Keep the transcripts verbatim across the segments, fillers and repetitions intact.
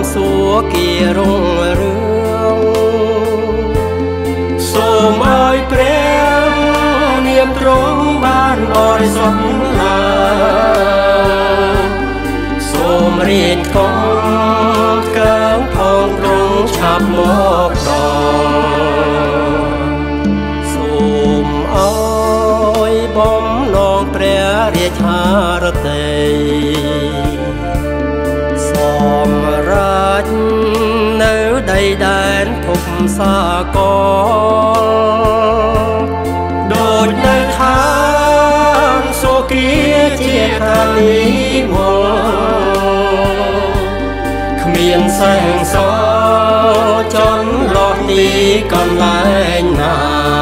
สัวเกียรุ่งเรืองសូមឲ្យព្រះនាមទ្រង់បានបរិសុទ្ធឡើងសូមរៀបគង់កើងផងទ្រង់ឆាប់មកដល់សូមឲ្យបំណងព្រះរាជហារតីសម្រាប់នៅដីដែនភពសាកលដូចនៅឋានសុគាជាឋានីមលគ្មានសែងសចន្លោះទីកន្លែងណា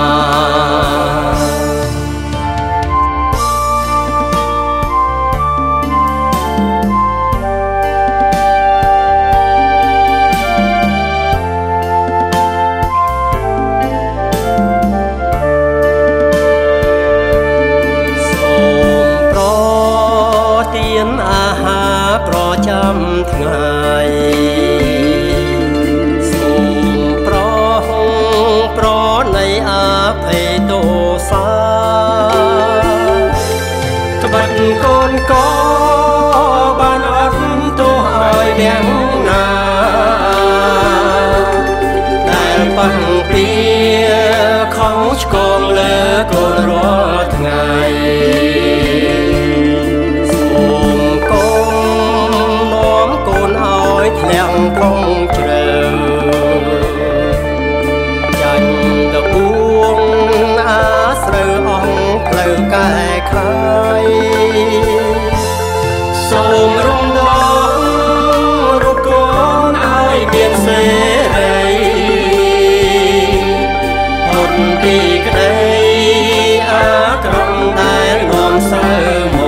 ប្រចាំថ្ងៃសូមប្រហុងប្រណីអភ័យទោសាត្បិតកូនកបានអត់ទោសឲ្យទាំងណាដែលបាំងពីខុសឆ្គងលើកូនរាល់ថ្ងៃទាំងផងជ្រៅចាញ់តពួងអាស្រូវអស់ផ្លូវកែខៃសូមរំដងរូបកូនឲ្យមានសេរីអត់ពីក្តីអាក្រក់ដែលនាំសើមក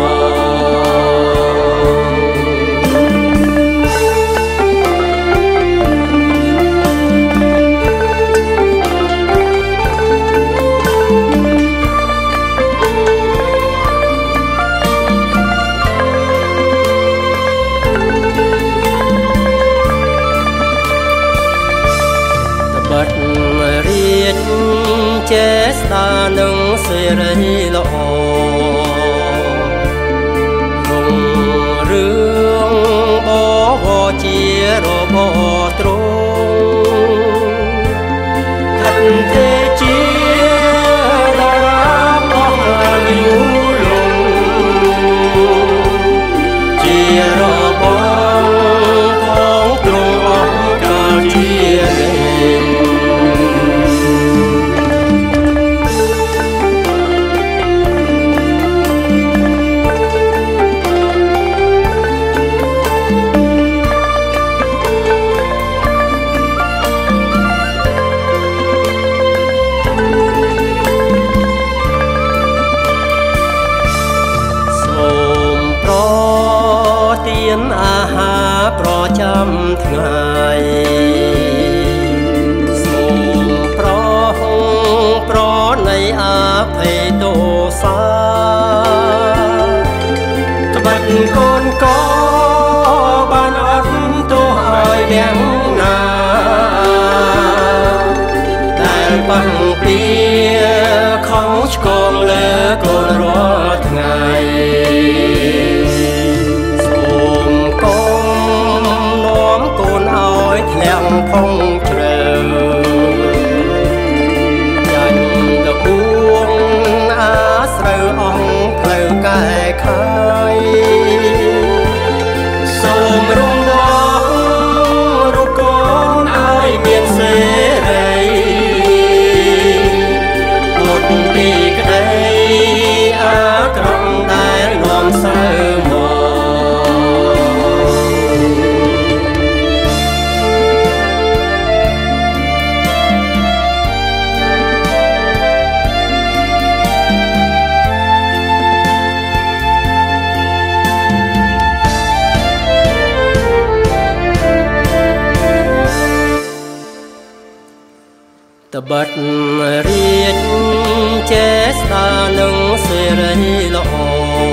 ចេស្តានឹងសេរីល្អរុងរឿងបវរជារបស់ទ្រង់ថាត់ទេជាតារាបោះយូលងជារបស់ផងទ្រង់អស់កាលជាអាហារប្រចាំថ្ងៃសូមប្រហុងប្រណីអភ័យទោសាត្បិតកូនកបានអត់ទោសឲ្យទាំងណាដែលបាំងពីខុសឆ្គងលើកូនរាល់ថ្ងៃទាំងផងជ្រៅចាញ់តពួងអាស្រូវអស់ផ្លូវកែខៃសូមរំលងរូបកូនឲ្យមានសេរីអត់ពីក្តីអាក្រក់ដែលនាំសើមកត្បិតរាជចេស្តានឹងសេរីល្អ